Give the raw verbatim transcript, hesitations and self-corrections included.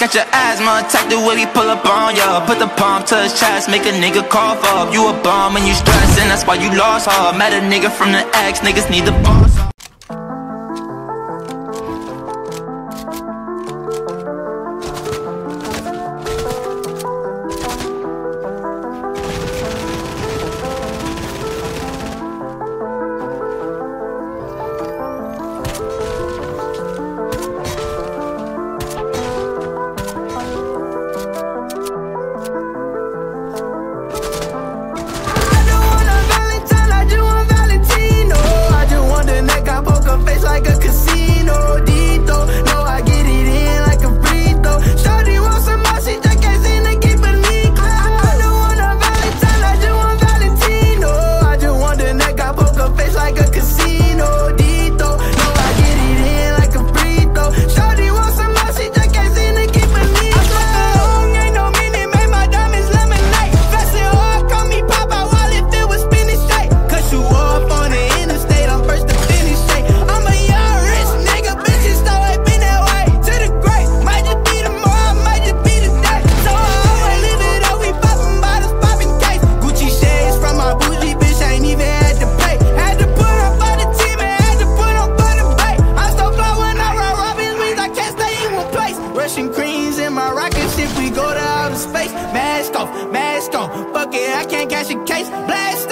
Catch your asthma attack the way we pull up on ya. Put the palm to his chest, make a nigga cough up. You a bum and you stressing, that's why you lost heart. Met a nigga from the X, niggas need the boss. Mask off, mask on, fuck it, I can't catch a case. Blast